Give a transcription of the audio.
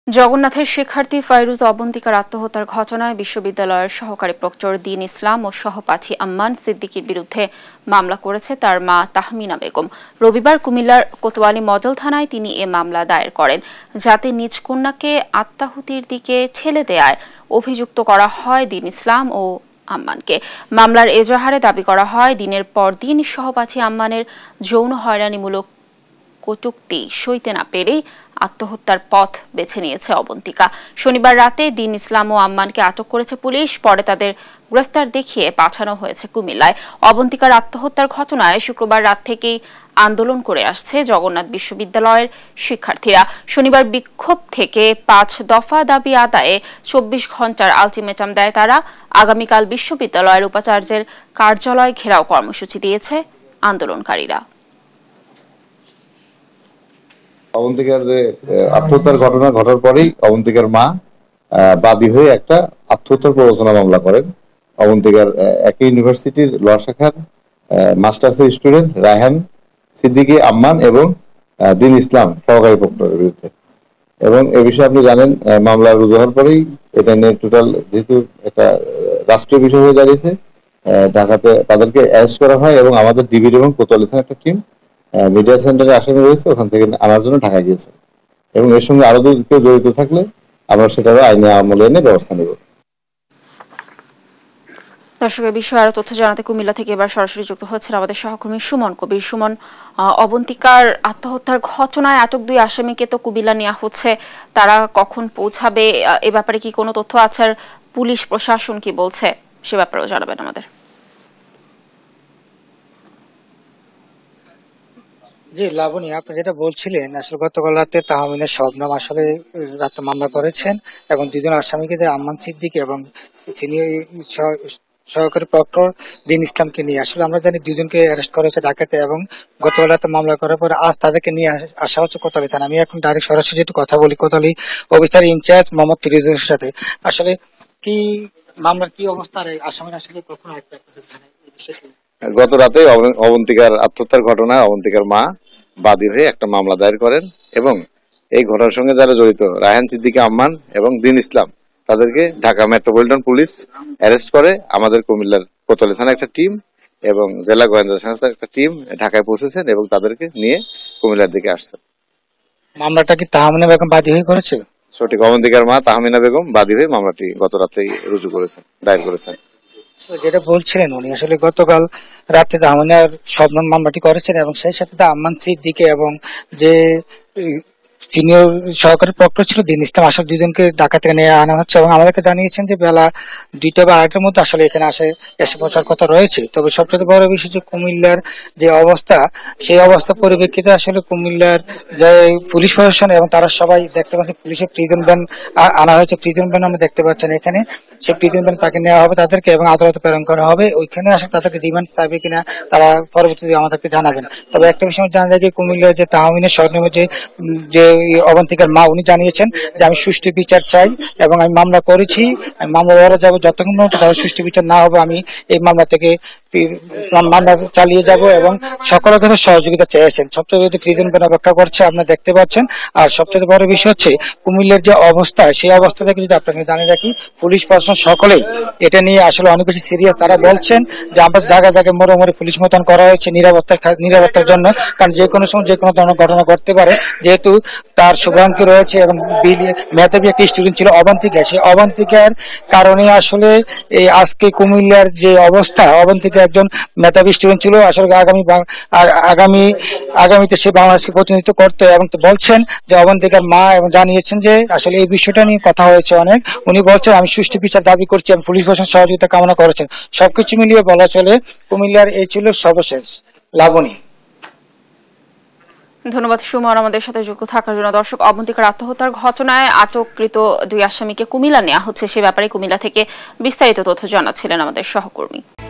জগন্নাথের শিক্ষার্থী ফাইরুজ অবন্তিকার আত্মহত্যার ঘটনায় বিশ্ববিদ্যালয়ের সহকারী প্রক্টর দীন ইসলাম ও সহপাঠী আম্মান সিদ্দিকীর বিরুদ্ধে মামলা করেছে তার মা তাহমিনা বেগম। রবিবার কুমিল্লার কোতোয়ালী মডেল থানায় তিনি এ মামলা দায়ের করেন, যাতে নিজ কন্যাকে আত্মাহুতির দিকে ঠেলে দেয়ায় অভিযুক্ত করা হয় দীন ইসলাম ও আম্মানকে। মামলার এজাহারে দাবি করা হয়, দিনের পর দিন সহপাঠী আম্মানের যৌন হয়রানিমূলক কটূক্তি সইতে না পেরে আত্মহত্যার পথ বেছে নিয়েছে অবন্তিকা। শনিবার রাতে দীন ইসলাম ও আম্মানকে আটক করেছে পুলিশ, পরে তাদের গ্রেফতার দেখিয়ে পাঠানো হয়েছে কুমিল্লায়। অবন্তিকার আত্মহত্যার ঘটনায় শুক্রবার রাত থেকেই আন্দোলন করে আসছে জগন্নাথ বিশ্ববিদ্যালয়ের শিক্ষার্থীরা। শনিবার বিক্ষোভ থেকে 5 দফা দাবি আদায়ে 24 ঘন্টার আলটিমেটাম দেয় তারা। আগামীকাল বিশ্ববিদ্যালয়ের উপাচার্যের কার্যালয় ঘেরাও কর্মসূচি দিয়েছে আন্দোলনকারীরা। অবন্তিকার যে আত্মহত্যার ঘটনা ঘটার পরেই অবন্তিকার মা বাদী হয়ে একটা আত্মহত্যার প্ররোচনা মামলা করেন। অবন্তিকার একই ইউনিভার্সিটির ল শাখার মাস্টার্সের স্টুডেন্ট রায়হান সিদ্দিকী আম্মান এবং দীন ইসলাম সহকারী প্রক্টরের বিরুদ্ধে। এবং এ বিষয়ে আপনি জানেন, মামলা রুজু হওয়ার পরেই এটা নিয়ে টোটাল যেহেতু একটা রাষ্ট্রীয় বিষয় হয়ে দাঁড়িয়েছে, ঢাকাতে তাদেরকে অ্যারেস্ট করা হয় এবং আমাদের ডিবির এবং কোতোয়ালী থানার একটা টিম মিডিয়া সেন্টারে আসামি রয়েছে, ওখান থেকে আনার জন্য ঢাকায় গিয়েছে। এবং এর সঙ্গে আরো কেউ জড়িত থাকলে আমরা সেটারও আইনে আমলে এনে ব্যবস্থা নেব। দর্শকের বিষয়ে আরো তথ্য জানাতে কুমিল্লা থেকে এবার সরাসরি যুক্ত হচ্ছেন আমাদের সহকর্মী সুমন কবির। সুমন, অবন্তিকার আত্মহত্যার ঘটনায় আটক 2 আসামিকে তো কুমিল্লা নেওয়া হচ্ছে, তারা কখন পৌঁছাবে এ ব্যাপারে কি কোনো তথ্য আছে? আর পুলিশ প্রশাসন কি বলছে সে ব্যাপারেও জানাবেন আমাদের। জি লাবণী, আপনি যেটা বলছিলেন, আসলে গতকাল রাতে তাহমিনা শবনম আসলে রাতে মামলা করেছেন এবং 2জন আসামিকে আম্মান সিদ্দিকী এবং সিনিয়র সহকারী প্রক্টর দীন ইসলামকে নিয়ে আসলে আমরা জানি 2জনকে অ্যারেস্ট করা হয়েছে ঢাকাতে এবং গতকাল রাতে মামলা করার পর আজ তাদেরকে নিয়ে আসা হচ্ছে কোতোয়ালী থানা। আমি এখন ডাইরেক্ট সরাসরি যেটু কথা বলি কোতোয়ালী অফিসার ইনচার্জ মোহাম্মদ ফিরোজের সাথে। আসলে কি মামলার কি অবস্থা, আসামিরা আসলে কখন আসবে? গত রাতে অবন্তিকার আত্মহত্যার ঘটনায় অবন্তিকার মা বাদী হয়ে একটা মামলা দায়ের করেন এবং এই ঘটনার সঙ্গে যারা জড়িত রায়হান সিদ্দিকী আম্মান এবং দীন ইসলাম তাদেরকে ঢাকা মেট্রোপলিটন পুলিশ অ্যারেস্ট করে। আমাদের কুমিল্লার কোতোয়ালী থানার একটা টিম এবং জেলা গোয়েন্দা সংস্থার একটা টিম ঢাকায় পৌঁছেছেন এবং তাদেরকে নিয়ে কুমিল্লার দিকে আসছেন। মামলাটা কি তাহমিনা বেগম বাদী হয়ে করেছে? সঠিক, অবন্তিকার মা তাহমিনা বেগম বাদী হয়ে মামলাটি গত রাতেই রুজু করেছেন, দায়ের করেছেন। যেটা বলছিলেন উনি আসলে গতকাল রাতে তাহমিনার শবনম মামলাটি করেছেন এবং সেই সাথে আম্মান সিদ্দিকী এবং যে সিনিয়র সহকারী প্রক্টর ছিল দীন ইসলাম, আসলে 2জনকে ঢাকা থেকে নিয়ে আনা হচ্ছে এবং আমাদেরকে জানিয়েছেন যে বেলা 2টা বা 2টার মধ্যে আসলে এখানে এসে পৌঁছার কথা রয়েছে। তবে সবচেয়ে বড় বিষয় যে কুমিল্লার যে অবস্থা, সেই অবস্থা পরিপ্রেক্ষিতে আসলে কুমিল্লার যে পুলিশ প্রশাসন এবং তারা সবাই দেখতে পাচ্ছেন পুলিশের প্রিজন ভ্যান আনা হয়েছে। প্রিজন ভ্যান আমরা দেখতে পাচ্ছেন এখানে, সেই প্রিজন ভ্যান তাকে নেওয়া হবে তাদেরকে এবং আদালতে প্রেরণ করা হবে। ওইখানে আসলে তাদেরকে রিমান্ড চাইবে কিনা তারা পরবর্তীতে আমাদেরকে জানাবেন। তবে একটা বিষয় জানা যায় যে কুমিল্লার যে তাহমিনের স্বর্ণমের যে অবন্তিকার মা, উনি জানিয়েছেন যে আমি সুষ্ঠু বিচার চাই এবং আমি মামলা করেছি, আমি মামলা লড়া যাবো, যতক্ষণ তাদের সুষ্ঠু বিচার না হবে আমি এই মামলা থেকে মামলা চালিয়ে যাব এবং সকলের কাছে সহযোগিতা চেয়েছেন। সবচেয়ে প্রিজন ভ্যান অপেক্ষা করছে আপনারা দেখতে পাচ্ছেন। আর সবচেয়ে বড় বিষয় হচ্ছে কুমিল্লার যে অবস্থা, সেই অবস্থা থেকে যদি আপনাকে জানিয়ে রাখি, পুলিশ প্রশাসন সকলেই এটা নিয়ে আসলে অনেক বেশি সিরিয়াস। তারা বলছেন যে আমরা জায়গায় জায়গায় মোড়ে মোড়ে পুলিশ মোতায়েন করা হয়েছে নিরাপত্তার জন্য, কারণ যে কোনো সময় যে কোনো ধরনের ঘটনা ঘটতে পারে। যেহেতু তার শুভাঙ্কি রয়েছে এবং মেধাবী একটি স্টুডেন্ট ছিল অবন্তিকা, সেই অবন্তিকার কারণে আসলে এই আজকে কুমিল্লার যে অবস্থা, অবন্তিকা একজন মেধাবী স্টুডেন্ট ছিল, আসলে আগামীতে সে বাংলাদেশকে প্রতিনিধিত্ব করতে এবং বলছেন যে অবন্তিকার মা এবং জানিয়েছেন যে আসলে এই বিষয়টা নিয়ে কথা হয়েছে অনেক। উনি বলছেন আমি সুষ্ঠু বিচার দাবি করছি এবং পুলিশ প্রশাসন সহযোগিতা কামনা করেছেন। সবকিছু মিলিয়ে বলা চলে কুমিল্লার এই ছিল সর্বশেষ। লাবণী, ধন্যবাদ সুমন আমাদের সাথে যুক্ত থাকার জন্য। দর্শক, অবন্তিকার আত্মহত্যার ঘটনায় আটককৃত 2 আসামিকে কুমিল্লা নেওয়া হচ্ছে, সে ব্যাপারে কুমিল্লা থেকে বিস্তারিত তথ্য জানাচ্ছিলেন আমাদের সহকর্মী।